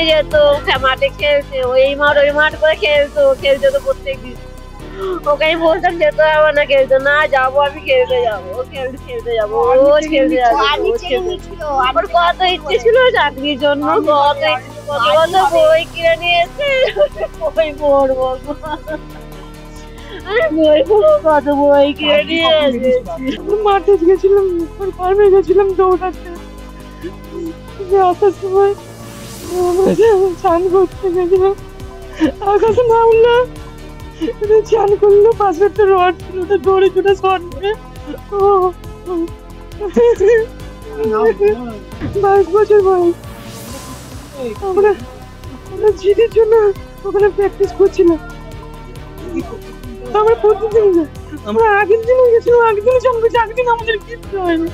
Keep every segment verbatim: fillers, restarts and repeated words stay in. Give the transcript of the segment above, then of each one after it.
নিয়ে যেত মাঠে খেলতে, ওই মাঠ ওই মাঠ করে খেলতো খেলতে তো প্রত্যেকদিন। ওকে আমি বলতাম যেতে হবে না খেলতে, না যাবো আমি খেলতে যাবো, খেলতে খেলতে যাবো, রোজ খেলতে যাবো। ওর কত ইচ্ছে ছিল চাকরির জন্য, কত কত কত বই কিনে নিয়েছে, বই পড়বো, বই পড়বো, কত বই কিনে নিয়ে এসেছি। মাঠে গেছিলাম, ফার্মে গেছিলাম দৌড়াতে, আসার সময় চান করতে গেছিলাম, আকাশে নামলাম, চান করলো, পাশে একটা রড ছিল, ওটা দৌড়ে চুটে শট করে বাইশ বছর বয়স। আমরা আমরা জিতের জন্য ওখানে প্র্যাকটিস করছিলাম। আমরা প্রতিদিন আমরা আগের দিনও গেছিলাম, আগের দিনও চান করছি, আগের দিন আমাদের কিচ্ছু হয়নি।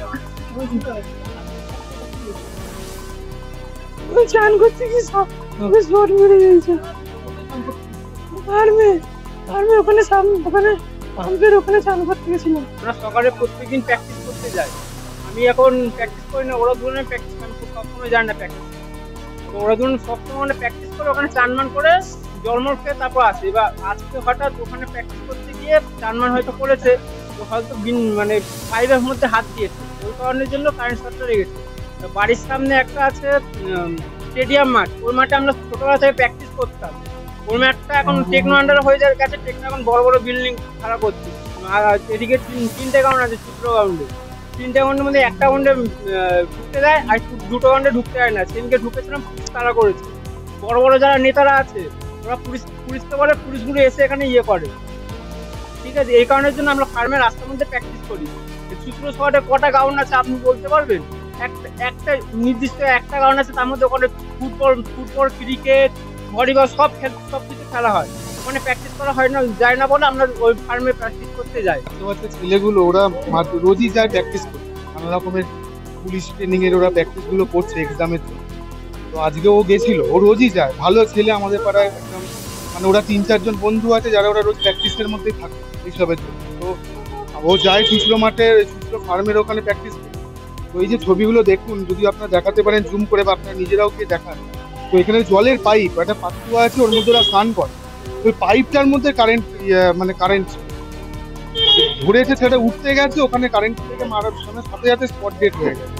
চান করতে গিয়ে শট মেরে গেছে ফার্মে, ফার্মে ওখানে ওখানে পাম্পের ওখানে চান করতে গেছিলাম। ওরা সকালে প্রত্যেকদিন প্র্যাকটিস করতে যায়, আমি এখন প্র্যাকটিস করি না, ওরা ধরনের প্র্যাকটিস আমি সবসময় জানি না প্র্যাকটিস, তো ওরা ধরুন সবসময় মানে প্র্যাকটিস করে ওখানে চানমান করে জলমল খেয়ে তারপর আসে। এবার আজকে হঠাৎ ওখানে প্র্যাকটিস করতে গিয়ে চানমান হয়তো করেছে, তো হয়তো মানে পাইপের মধ্যে হাত দিয়েছে, ওই কারণের জন্য কারেন্ট শর্টটা লেগেছে। বাড়ির সামনে একটা আছে স্টেডিয়াম মাঠ, ওই মাঠে আমরা ছোটবেলা থেকে প্র্যাকটিস করতাম। ওই মাঠটা এখন টেকনো আন্ডার হয়ে যাওয়ার কাছে, টেকনো এখন বড় বড় বিল্ডিং খাড়া করছে। আর এদিকে তিনটে গ্রাউন্ড আছে, ছোট গ্রাউন্ডে তিনটে গ্রাউন্ডের মধ্যে একটা গ্রাউন্ডে ঢুকতে দেয়, আর দুটো গ্রাউন্ডে ঢুকতে দেয় না। সেদিনকে ঢুকেছিলাম, পুলিশ তারা করেছে। বড় বড় যারা নেতারা আছে ওরা পুলিশ পুলিশকে বলে, পুলিশগুলো এসে এখানে ইয়ে করে, ঠিক আছে। এই কারণের জন্য আমরা ফার্মের রাস্তার মধ্যে প্র্যাকটিস করি। সূত্র শহরে কটা গ্রাউন্ড আছে আপনি বলতে পারবেন? একটা একটা নির্দিষ্ট একটা গ্রাউন্ড আছে, তার মধ্যে ওখানে ফুটবল ফুটবল ক্রিকেট ভলিবল সব খেল সব কিছু খেলা হয়, ওখানে প্র্যাকটিস করা হয় না যায় না বলে আমরা ওই ফার্মে প্র্যাকটিস করতে যাই। ছেলেগুলো ওরা রোজই যায় প্র্যাকটিস করতে, নানা রকমের পুলিশ ট্রেনিং এর ওরা প্র্যাকটিস গুলো করছে এক্সামের জন্য। তো আজকে ও গেছিল, ও রোজই যায়, ভালো ছেলে আমাদের পাড়ায় একদম, মানে ওরা তিন চারজন বন্ধু আছে যারা ওরা রোজ প্র্যাকটিসের মধ্যেই থাকে এইসবের জন্য। তো ও যায় চুচলো মাঠে, চুচলো ফার্মের ওখানে প্র্যাকটিস করে। তো এই যে ছবিগুলো দেখুন, যদি আপনারা দেখাতে পারেন জুম করে বা আপনারা নিজেরাও গিয়ে দেখান, তো এখানে জলের পাইপ, একটা পাত্র আছে, ওর মধ্যে ওরা স্নান করে। ওই পাইপটার মধ্যে কারেন্ট মানে কারেন্ট ধরেছে, সেটা উঠতে গেছে, ওখানে কারেন্ট থেকে মারার সাথে সাথে স্পট ডেট হয়ে গেছে।